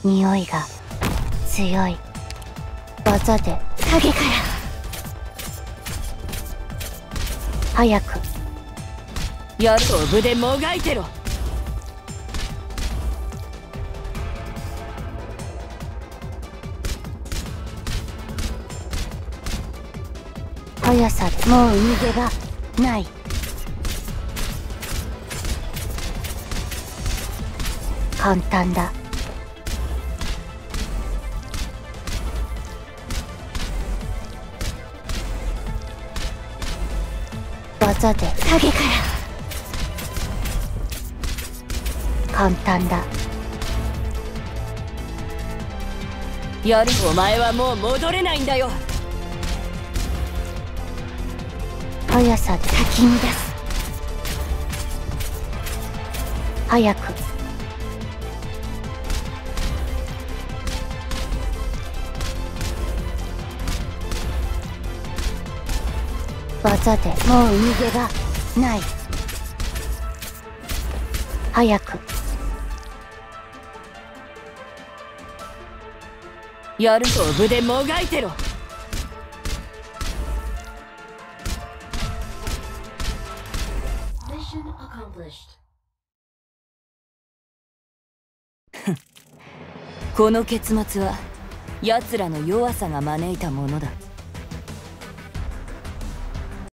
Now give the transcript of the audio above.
匂いが強い。技で影から早くやる。飛ぶでもがいてろ。 速さでもう逃げ場ない。簡単だ。技で影から簡単だ。 やる。お前はもう戻れないんだよ。 速さでかき乱す。早く技でもう逃げ場ない。早くやる。飛ぶでもがいてろ。この結末は奴らの弱さが招いたものだ。